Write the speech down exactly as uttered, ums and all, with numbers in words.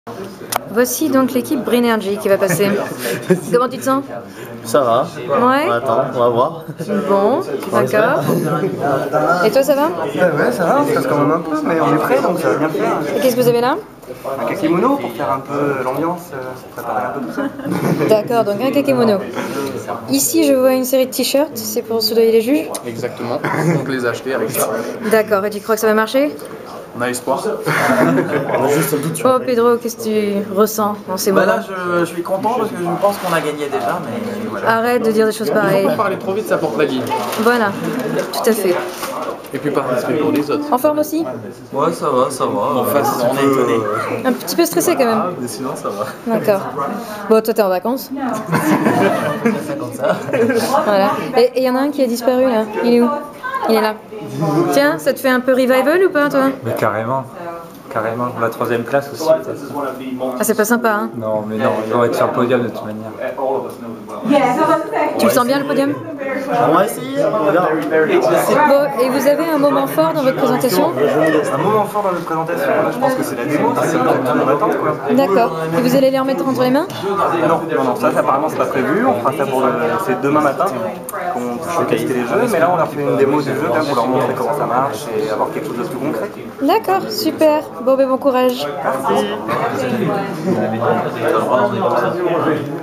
Voici donc l'équipe Brainergy qui va passer. Comment tu te sens? Ça va. Ouais. Attends, on va voir. Bon, d'accord. Et toi, ça va? Ouais, ça va, on se casse quand même un peu, mais on est prêt, donc ça va bien faire. Et qu'est-ce que vous avez là? Un kakimono pour faire un peu l'ambiance, euh, préparer un peu tout ça. D'accord, donc un kakémono. Ici, je vois une série de t-shirts, c'est pour soudoyer les juges? Exactement, donc les acheter avec ça. D'accord, et tu crois que ça va marcher? On a espoir. On a juste un doute sur Oh Pedro, qu'est-ce que tu ressens dans ces Bah moments? là, je, je suis content parce que je pense qu'on a gagné déjà, mais voilà. Arrête de dire des choses Il pareilles. faut pas parler trop vite, ça porte la guille. Voilà, tout à fait. Et puis participer pour les autres. En forme aussi? Ouais, ça va, ça va. Enfin, si on tu est peux, étonné. euh, Un petit peu stressé quand même. Mais sinon, ça va. D'accord. Bon, toi t'es en vacances. C'est comme ça. Voilà. Et il y en a un qui a disparu là. Il est où? Il est là. Tiens, ça te fait un peu revival ou pas toi? Mais carrément, carrément. La troisième place aussi. peut-être. Ah, c'est pas sympa, hein? Non, mais non, ils vont être sur le podium de toute manière. Tu le sens bien le podium? On va essayer, on verra. Bon, et vous avez un moment fort dans votre présentation? Un moment fort dans notre présentation, là, je pense que c'est la démo, c'est le temps qu'on attend, quoi. D'accord. Et vous allez les remettre entre les mains? Non, non, non, ça, ça apparemment c'est pas prévu, on fera ça pour le... c'est demain matin qu'on peut tester les jeux, mais là on leur fait une démo du jeu quand même, pour leur montrer comment ça marche et avoir quelque chose de plus concret. D'accord, super. Bon, ben bon courage. Merci.